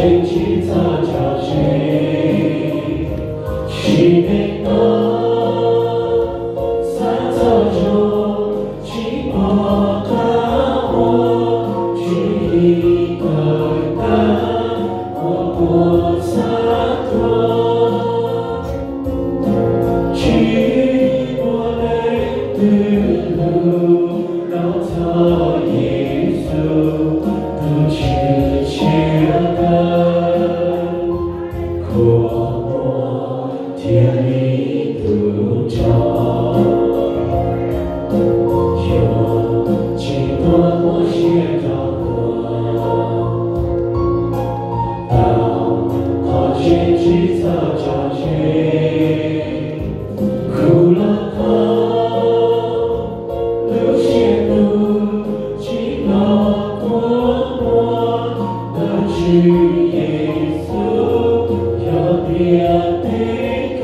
前去擦脚水，去北东，三早中，寂寞的我，去一个的我不洒脱，去我泪的路，让他耶稣不去切的过我天里途中，有几多我学到过，当他前去擦脚水，哭了后，流血路，经了过我的主耶稣，要别那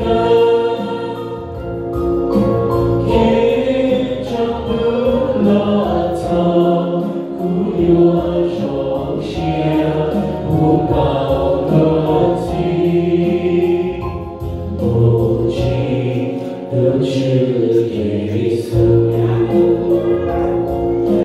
个，也找不了草，不有种下不保留。